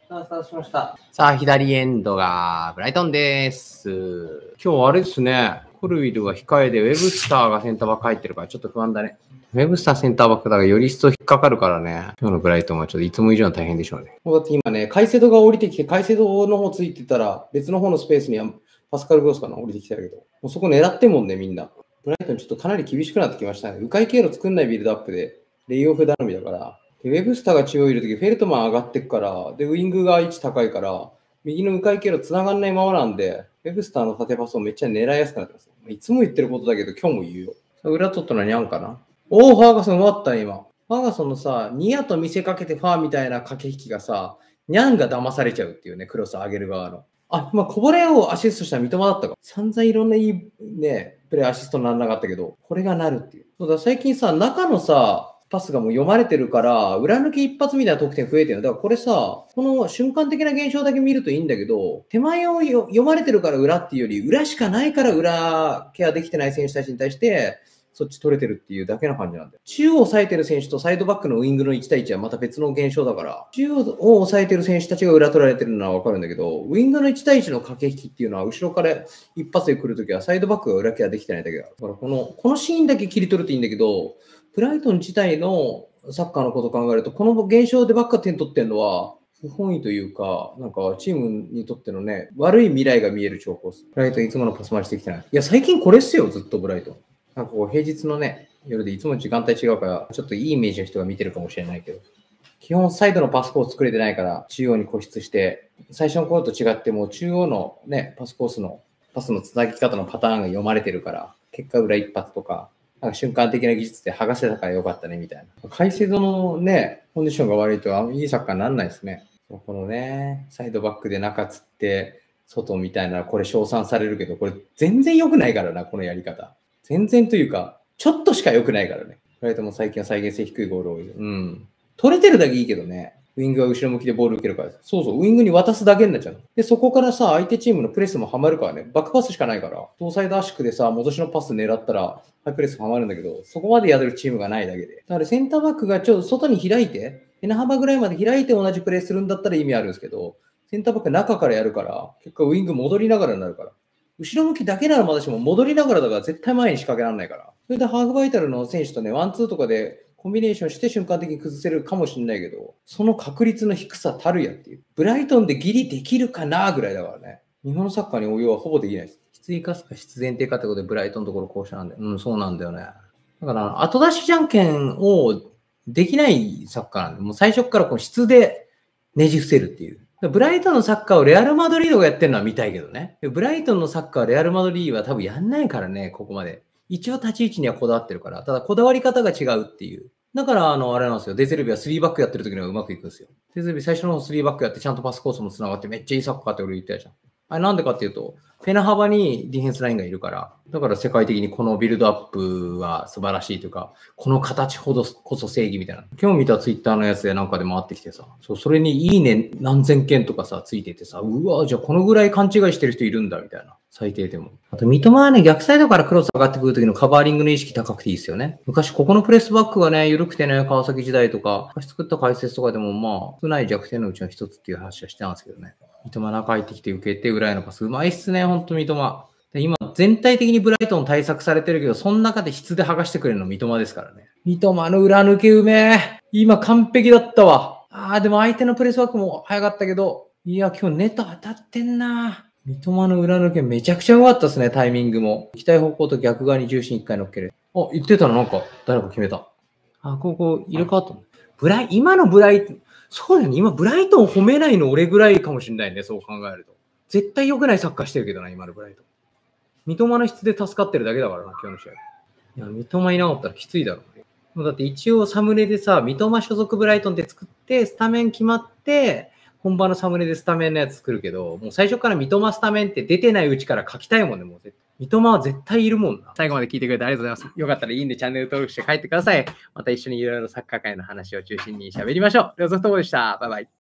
スタートしました。さあ、左エンドがブライトンです。今日あれですね、コルウィルは控えで、ウェブスターがセンターバック入ってるからちょっと不安だね。ウェブスターセンターバックだからより一層引っかかるからね。今日のブライトンはちょっといつも以上に大変でしょうね。だって今ね、カイセドが降りてきて、カイセドの方ついてたら、別の方のスペースにはパスカル・グロスかな、降りてきたけど、もうそこ狙ってもんね、みんな。ブライトンちょっとかなり厳しくなってきましたね。迂回経路作んないビルドアップで、レイオフ頼みだから。でウェブスターが中央いるとき、フェルトマン上がってくから、で、ウィングが位置高いから、右の迂回経路繋がんないままなんで、ウェブスターの縦パスをめっちゃ狙いやすくなってます。いつも言ってることだけど、今日も言うよ。裏取ったのにゃんかな。ファーガソン終わったね、今。ファーガソンのさ、ニアと見せかけてファーみたいな駆け引きがさ、ニャンが騙されちゃうっていうね、クロス上げる側の。こぼれをアシストした三笘だったか。散々いろんないいね、プレーアシストにならなかったけど、これがなるっていう。そうだ、最近さ、中のさ、パスがもう読まれてるから、裏抜き一発みたいな得点増えてるの。だからこれさ、この瞬間的な現象だけ見るといいんだけど、手前を読まれてるから裏っていうより、裏しかないから裏ケアできてない選手たちに対して、そっち取れてるっていうだけな感じなんだよ。中央を抑えてる選手とサイドバックのウイングの1対1はまた別の現象だから、中央を抑えてる選手たちが裏取られてるのはわかるんだけど、ウイングの1対1の駆け引きっていうのは、後ろから一発で来るときはサイドバックが裏ケアできてないだけだ。だからこのシーンだけ切り取るといいんだけど、ブライトン自体のサッカーのことを考えると、この現象でばっか点取ってるのは、不本意というか、なんかチームにとってのね、悪い未来が見える兆候です。ブライトンいつものパス回してきてない。いや、最近これっすよ、ずっとブライトン。なんかこう平日のね、夜でいつも時間帯違うから、ちょっといいイメージの人が見てるかもしれないけど、基本サイドのパスコース作れてないから、中央に固執して、最初の頃と違っても中央のね、パスコースのパスのつなぎ方のパターンが読まれてるから、結果裏一発とか、なんか瞬間的な技術で剥がせたからよかったねみたいな。カイセドのね、コンディションが悪いといいサッカーにならないですね。このね、サイドバックで中つって、外みたいな、これ称賛されるけど、これ全然良くないからな、このやり方。全然というか、ちょっとしか良くないからね。ブライトンも最近は再現性低いゴール多い。うん。取れてるだけいいけどね。ウィングが後ろ向きでボール受けるから。そうそう、ウィングに渡すだけになっちゃう。で、そこからさ、相手チームのプレスもハマるからね。バックパスしかないから。東サイドアシックでさ、戻しのパス狙ったら、ハイプレスハマるんだけど、そこまでやれるチームがないだけで。だからセンターバックがちょっと外に開いて、手幅ぐらいまで開いて同じプレーするんだったら意味あるんですけど、センターバック中からやるから、結果ウィング戻りながらになるから。後ろ向きだけならまだしも戻りながらだから絶対前に仕掛けられないから。それでハーフバイタルの選手とね、ワンツーとかでコンビネーションして瞬間的に崩せるかもしれないけど、その確率の低さたるやっていう。ブライトンでギリできるかなぐらいだからね。日本のサッカーに応用はほぼできないです。質生かすか必然定かってことでブライトンのところこうしたなんで。うん、そうなんだよね。だから、後出しじゃんけんをできないサッカーなんで、もう最初からこう質でねじ伏せるっていう。ブライトンのサッカーをレアル・マドリードがやってるのは見たいけどね。ブライトンのサッカーはレアル・マドリードは多分やんないからね、ここまで。一応立ち位置にはこだわってるから。ただこだわり方が違うっていう。だから、あれなんですよ。デゼルビは3バックやってる時の方がうまくいくんですよ。デゼルビ最初の方3バックやってちゃんとパスコースも繋がってめっちゃいいサッカーって俺言ったじゃん。あれなんでかっていうと、ペナ幅にディフェンスラインがいるから、だから世界的にこのビルドアップは素晴らしいというか、この形ほどこそ正義みたいな。今日見たツイッターのやつでなんかで回ってきてさ、それにいいね何千件とかさ、ついててさ、うわ、じゃあこのぐらい勘違いしてる人いるんだみたいな。最低でも。あと、三笘はね、逆サイドからクロス上がってくる時のカバーリングの意識高くていいですよね。昔、ここのプレスバックがね、緩くてね、川崎時代とか、作った解説とかでも、少ない弱点のうちの一つっていう話はしてたんですけどね。三笘中入ってきて受けて、裏へのパス。うまいっすね、ほんと三笘。で今、全体的にブライトン対策されてるけど、その中で質で剥がしてくれるの三笘ですからね。三笘の裏抜けうめえ。今完璧だったわ。でも相手のプレスバックも早かったけど、いや、今日ネット当たってんな。三笘の裏抜けめちゃくちゃ良かったですね、タイミングも。行きたい方向と逆側に重心一回乗っける。言ってたのなんか、誰か決めた。ここ入れ替わったの。今のブライトン、そうだよね、今ブライトンを褒めないの俺ぐらいかもしれないね、そう考えると。絶対良くないサッカーしてるけどな、今のブライトン。三笘の質で助かってるだけだからな、今日の試合。いや、三笘いなかったらきついだろうね。だって一応サムネでさ、三笘所属ブライトンで作って、スタメン決まって、本場のサムネでスタメンのやつ作るけど、もう最初から三笘スタメンって出てないうちから書きたいもんね、もう。三笘は絶対いるもんな。最後まで聞いてくれてありがとうございます。よかったらいいね、チャンネル登録して帰ってください。また一緒にいろいろサッカー界の話を中心に喋りましょう。りょうぞふともでした。バイバイ。